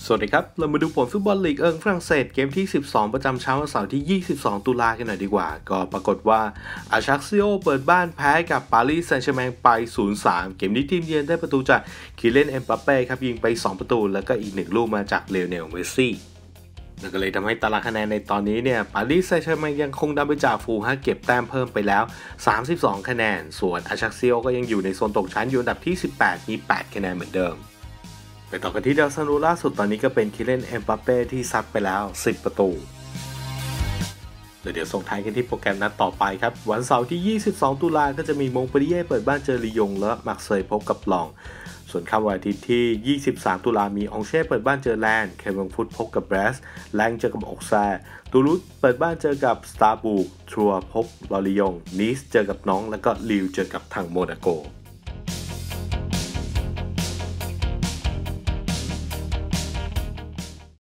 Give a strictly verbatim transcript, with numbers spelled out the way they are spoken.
สวัสดีครับเรามาดูผลฟุตบอลลีกเอิงฝรั่งเศสเกมที่สิบสองประจำเช้าวันเสาร์ที่ยี่สิบสองตุลากันหน่อยดีกว่าก็ปรากฏว่าอาชักซิโอเปิดบ้านแพ้กับปารีสแซงต์แชร์แมงไป ศูนย์สาม เกมนี้ทีมเยือนได้ประตูจากคิเลน เอ็มบัปเป้ครับยิงไปสองประตูแล้วก็อีกหนึ่งลูกมาจากเลโอเนล เมสซี่นั่นก็เลยทำให้ตารางคะแนนในตอนนี้เนี่ยปารีสแซงต์แชร์แมงยังคงนำไปจากฝูงฮะเก็บแต้มเพิ่มไปแล้วสามสิบสองคะแนนส่วนอาชักซิโอก็ยังอยู่ในโซนตกชั้นอยู่อันดับที่สิบแปดมีแปดคะแนนเหมือนเดิมไปต่อกันที่ดาวซันโวล่าสุดตอนนี้ก็เป็นคิเลน เอ็มบัปเป้ที่ซัดไปแล้วสิบประตูเดี๋ยวส่งท้ายกันที่โปรแกรมนัดต่อไปครับวันเสาร์ที่ยี่สิบสองตุลาก็จะมีมงเปรีเย่เปิดบ้านเจอลียงและมักเซยพบกับลองส่วนค่ำวันอาทิตย์ที่ยี่สิบสามตุลามีองเช่เปิดบ้านเจอแลนด์เคเบิลฟุตพบกับเบรสแลงเจอกับออกแซตูรุสเปิดบ้านเจอกับสตาร์บูกทรัวพบลอริยงนีสเจอกับน้องแล้วก็ลิวเจอกับทางโมนาโก